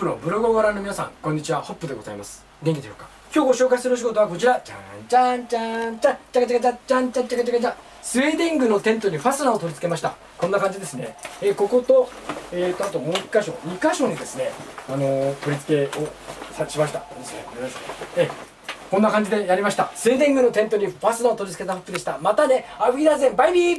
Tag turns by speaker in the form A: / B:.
A: プのブログをご覧の皆さん、こんにちは。ホップでございます。元気でしょうか。今日ご紹介するお仕事はこちら。じゃんじゃんじゃんじゃんじゃんじゃんじゃんじゃんじゃんじゃんじゃんじゃん。スウェーデングのテントにファスナーを取り付けました。こんな感じですね。ここと、あともう1箇所、2箇所にですね、取り付けをしました。こんな感じでやりました。スウェーデングのテントにファスナーを取り付けたホップでした。またね、アフィダーゼン、バイビー。